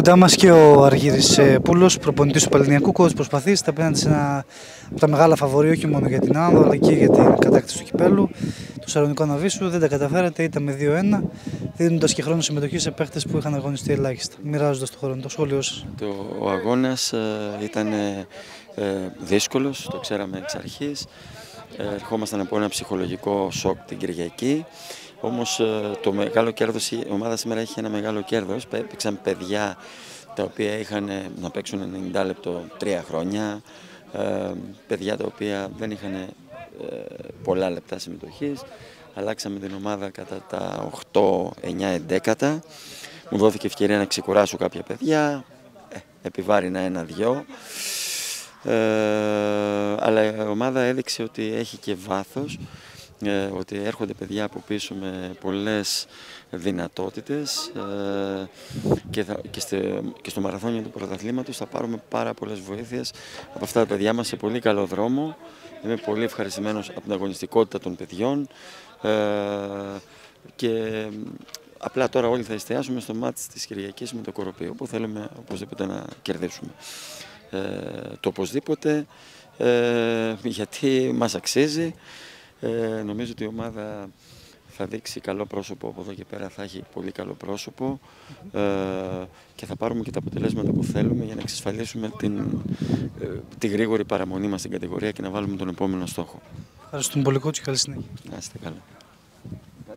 Κοντά μας και ο Αργύρης Πούλος, προπονητής του Πανελληνιακού, coach προσπαθήσετε απέναντι σε ένα από τα μεγάλα φαβορί, όχι μόνο για την άνοδο αλλά και για την κατάκτηση του κυπέλου, το Σαλονικό Ναβίσου. Δεν τα καταφέρατε, ήταν με 2-1, δίνοντας και χρόνο συμμετοχή σε παίχτες που είχαν αγωνιστεί ελάχιστα, μοιράζοντας το χρόνο. Το σχόλιο σας. Ο αγώνας ήταν δύσκολος, το ξέραμε εξ αρχής. Ερχόμασταν από ένα ψυχολογικό σοκ την Κυριακή. Όμως το μεγάλο κέρδος, η ομάδα σήμερα έχει ένα μεγάλο κέρδος. Έπαιξαν παιδιά τα οποία είχαν να παίξουν 90 λεπτό 3 χρόνια. Παιδιά τα οποία δεν είχαν πολλά λεπτά συμμετοχής. Αλλάξαμε την ομάδα κατά τα 8, 9, 11. Μου δόθηκε ευκαιρία να ξεκουράσω κάποια παιδιά. Επιβάρυνα 1-2. Αλλά η ομάδα έδειξε ότι έχει και βάθος, ότι έρχονται παιδιά από πίσω με πολλές δυνατότητες και στο μαραθώνιο του πρωταθλήματος θα πάρουμε πάρα πολλές βοήθειες από αυτά τα παιδιά μας σε πολύ καλό δρόμο. Είμαι πολύ ευχαριστημένος από την αγωνιστικότητα των παιδιών και απλά τώρα όλοι θα εστιάσουμε στο μάτς της Κυριακής με το Κοροπείο που θέλουμε οπωσδήποτε να κερδίσουμε. Το οπωσδήποτε γιατί μας αξίζει. Νομίζω ότι η ομάδα θα δείξει καλό πρόσωπο από εδώ και πέρα, θα έχει πολύ καλό πρόσωπο και θα πάρουμε και τα αποτελέσματα που θέλουμε για να εξασφαλίσουμε τη γρήγορη παραμονή μας στην κατηγορία και να βάλουμε τον επόμενο στόχο. Ευχαριστούμε πολύ, coach, και καλή συνέχεια. Να είστε καλά.